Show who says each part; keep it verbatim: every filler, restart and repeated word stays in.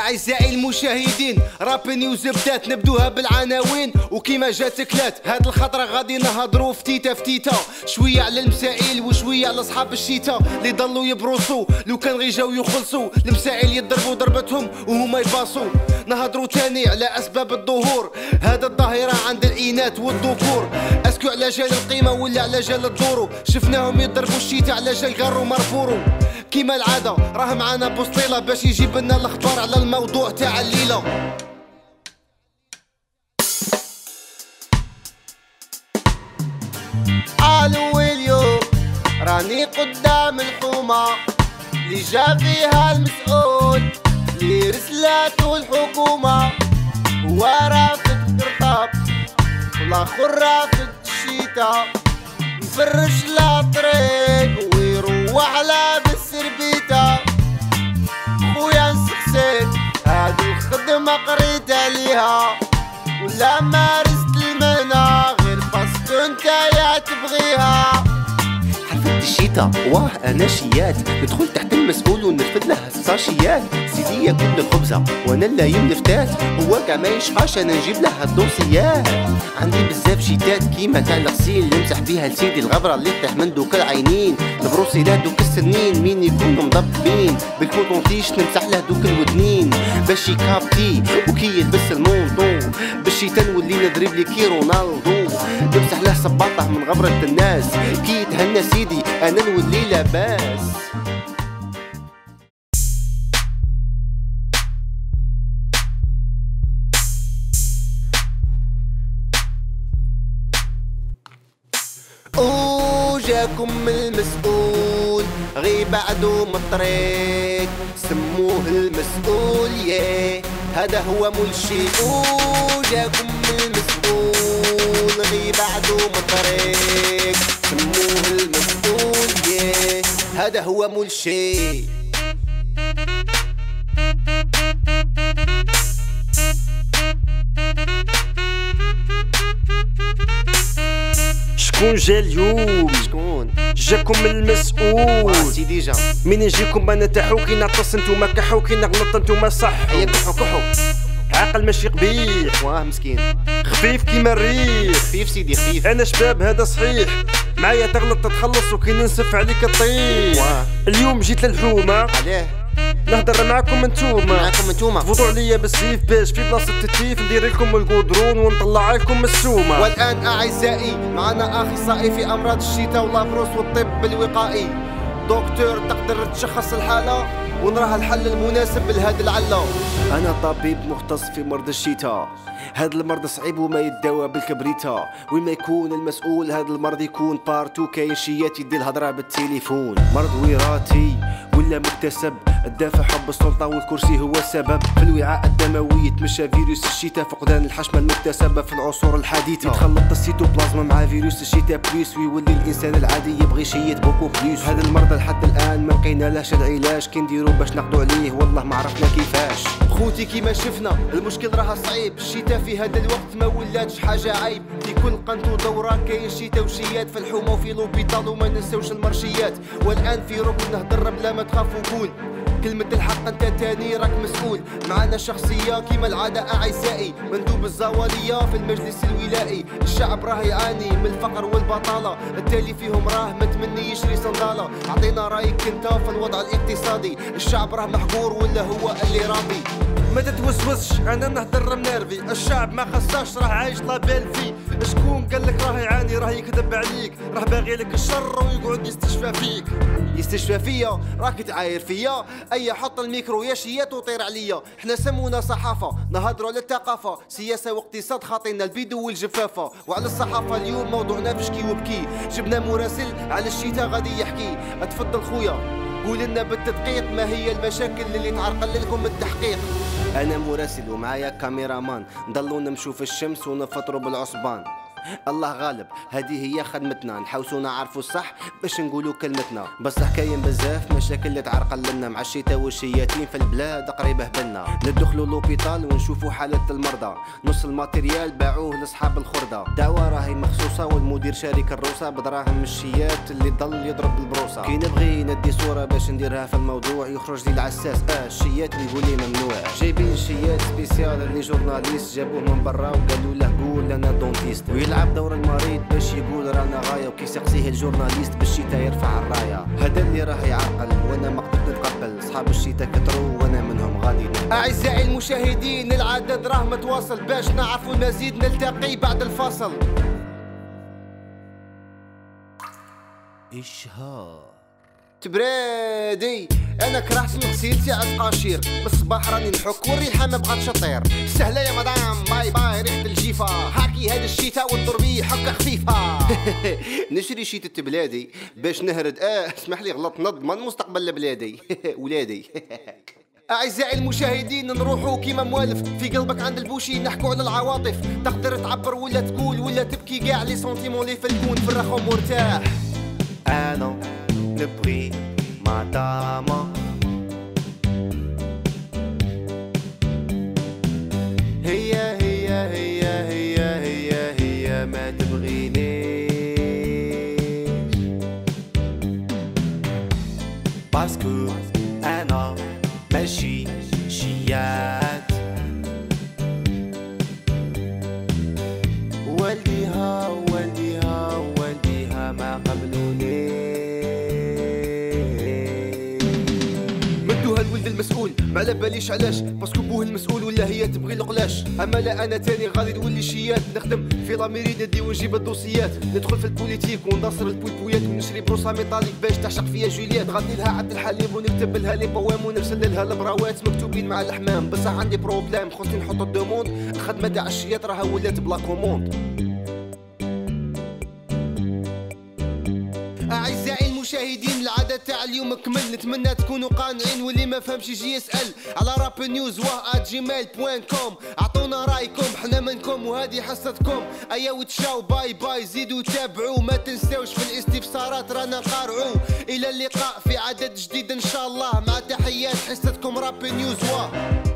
Speaker 1: أعزائي المشاهدين، راب نيوز بدات نبدوها بالعناوين. وكيما جات كلات هاد الخطرة غادي نهضرو فتيتا فتيتا، شوية على المسائل وشوية على صحاب الشيتا اللي ضلوا يبروسو. لو كان غي جاو يخلصوا المسائل يضربوا ضربتهم وهما يباصوا. نهضرو تاني على أسباب الظهور هذا الظاهرة عند الإناث والذكور. اسكو على جال القيمة ولا على جال الدورو؟ شفناهم يضربوا الشيتا على جال غارو مرفورو. كيما العادة راه معانا بوسطيلة باش يجيب لنا الاخبار على الموضوع تاع الليلة. قالوا اليوم راني قدام الحومة اللي جا فيها المسؤول اللي رسلاته الحكومة. هو رافد قرطاب والاخر رافد الشيتا، مفرش لا طريق ويروح لابس ربيته. خويا نسقسيك هادي الخدمة قريت عليها ولا مارست المهنة غير باسكو نتايا تبغيها.
Speaker 2: حرفت الشيتا واه انا شيات ندخل تحت المسؤول ونرفد له الساشيات. سيدي ياكل الخبزة وانا اللايم لفتات، هو كاع ما يشقاش انا نجيب له الدوسيات. عندي بزاف شيتات كيما تاع الغسيل نمسح بيها لسيدي الغبرة اللي طيح من دوك العينين. البروسيلات دوك السنين مين يكونوا مضبطين بالكوطونتيش نمسح له دوك الودنين باش يكابتي وكي يلبس المونطو. بالشيتا نولي نضرب لي كي رونالدو، نمسح له صباطه من غبرة الناس كي يتهنى سيدي انا نولي لاباس.
Speaker 1: جاكم المسؤول غي بعدو من الطريق سموه المسؤول ياه هذا هو ملشي. جاكم المسؤول غي بعدو من الطريق سموه المسؤول ياه هذا هو ملشي.
Speaker 3: شكون جا اليوم؟
Speaker 1: شكون؟
Speaker 3: جاكم المسؤول.
Speaker 1: سيدي جا.
Speaker 3: من يجيكم انا تحوكي نعطس نتوما كحوكي نغلط نتوما صح.
Speaker 1: هيا كحو كحو.
Speaker 3: عاقل ماشي قبيح.
Speaker 1: واه مسكين.
Speaker 3: خفيف كيما الريح.
Speaker 1: خفيف سيدي خفيف.
Speaker 3: انا شباب هذا صحيح. معايا تغلط تتخلص وكي ننسف عليك الطيح.
Speaker 1: واه.
Speaker 3: اليوم جيت للحومة.
Speaker 1: علاه؟
Speaker 3: نهضر معاكم انتوما.
Speaker 1: معاكم انتوما.
Speaker 3: تفوضوا عليا بالسيف باش في بلاصة التيف ندير لكم القدرون ونطلع لكم السومة.
Speaker 1: والآن أعزائي معنا أخصائي في أمراض الشتاء واللابروس والطب الوقائي. دكتور تقدر تشخص الحالة ونراها الحل المناسب لهذه العلة.
Speaker 2: أنا طبيب مختص في مرض الشتاء. هذا المرض صعيب وما يتداوى بالكبريتا، وين ما يكون المسؤول هذا المرض يكون بارتو كاين شيات يدي الهضرة بالتليفون. مرض وراثي ولا مكتسب، الدافع حب السلطة والكرسي هو السبب. في الوعاء الدموي يتمشى فيروس الشتاء، فقدان الحشمة المكتسبة في العصور الحديثة. يتخلط السيتوبلازما مع فيروس الشتاء بليس ويولي الإنسان العادي يبغي شيت بوكو بليس. هذا المرض لحد الآن ما لقينا لهش العلاج، كي نديرو باش نقضوا عليه والله ما عرفنا كيفاش.
Speaker 1: خوتي كيما شفنا المشكل راها صعيب، الشتاء في هذا الوقت ما ولاتش حاجة عيب. في كل قنت ودورة كاين شتاء وشيات، في الحومة وفي لوبيطال وما ننساوش المرشيات. والآن في ركن نهضر بلا ما تخاف وقول كلمة الحق انت تاني راك مسؤول. معانا شخصية كيما العادة أعزائي مندوب الزوالية في المجلس الولائي. الشعب راه يعاني من الفقر والبطالة، التالي فيهم راه متمني يشري صندالة. عطينا رايك انت في الوضع الاقتصادي، الشعب راه محقور ولا هو اللي رابي؟
Speaker 3: ما تتوسوسش انا نهضر منرفي، الشعب ما خصاش راه عايش لابيل فيه. شكون قال لك راه يعاني راه يكذب عليك، راه باغي لك الشر ويقعد يستشفى فيك.
Speaker 1: يستشفى فيا راك تعاير فيا، اي حط الميكرو يا شيات وطير عليا. احنا سمونا صحافة نهضروا على الثقافة، سياسة واقتصاد خاطينا البيدو والجفافة. وعلى الصحافة اليوم موضوعنا بشكي وبكي، جبنا مراسل على الشتاء غادي يحكي. اتفضل خويا قول لنا بالتدقيق ما هي المشاكل اللي تعرقل لكم التحقيق.
Speaker 2: أنا مراسل ومعايا كاميرامان، نضلو نمشو في الشمس ونفطروا بالعصبان. الله غالب، هذه هي خدمتنا، نحاوسو نعرفو الصح باش نقولو كلمتنا. بصح كاين بزاف مشاكل اللي تعرقل لنا مع الشتاء والشياطين في البلاد قريبه بنا. ندخلو لوبيطال ونشوفو حالة المرضى، نص الماتيريال باعوه لصحاب الخردة. دعوة راهي مخصوصة والمدير شارك الروسة بدراهم الشيات اللي ضل يضرب البروسة. كي نبغي ندي صورة باش نديرها في الموضوع يخرج لي العساس اه الشيات ويقول لي ممنوع. جايبين شيات سبيسيال اللي جورناليست جابوه من برا وقالوا له قول انا دونتيست، ويلعب دور المريض باش يقول رانا غاية، وكي سقسيه الجورناليست بالشتا يرفع الراية. هذا اللي راه يعقل وانا ما قدرت نتقبل، صحاب الشتا كتروا وانا منهم غادي.
Speaker 1: اعزائي المشاهدين العدد راه متواصل، باش نعرفوا المزيد نلتقي بعد الفاصل.
Speaker 2: إشهار
Speaker 1: تبرادي انا كرهت الغسيل تاع القاشير، بالصباح راني نحك والريحه ما بغاتش تطير. سهله يا مدام باي باي ريحه الجيفه، هاكي هذا الشتاء والضربي حكه خفيفه.
Speaker 2: نشري شيت بلادي باش نهرد اه اسمح لي غلط نضمن مستقبل بلادي. ولادي.
Speaker 1: أعزائي المشاهدين نروحوا كيما موالف في قلبك عند البوشي، نحكوا على العواطف، تقدر تعبر ولا تقول ولا تبكي كاع لي سونتيمون لي في الكون، في الرخاء مرتاح.
Speaker 2: أنا نبغي مداما هي هي هي هي هي هي ما تبغينيش، باسكو أنا ماشي شيات. والديها والديها والديها ما قبلوني.
Speaker 1: مدوها الولد المسؤول ما على باليش علاش، باسكو بوه المسؤول ولا هي تبغي القلاش. اما لا انا تاني غادي نولي شيات، نخدم في لاميري ندي ونجيب الدوسيات، ندخل في البوليتيك وننصر البويبويات، ونشري بروسه ميطاليك باش تعشق فيا جوليات. غادي لها عبد الحليم ونكتب لها لي بوام ونرسل لها البراوات مكتوبين مع الحمام. بصح عندي بروبليم خصني نحط الدوموند، الخدمه تاع الشيات راها ولات بلا كوموند. أعزائي المشاهدين العدد تاع اليوم كمل، نتمنى تكونوا قانعين، واللي ما فهمش يجي يسأل على راب نيوز واه جيميل بوان كوم. اعطونا رايكم حنا منكم وهذه حصتكم. ايا وتشاو باي باي زيدوا تابعوا، ما تنساوش في الاستفسارات رانا نقارعوا. الى اللقاء في عدد جديد ان شاء الله، مع تحيات حصتكم راب نيوز واه.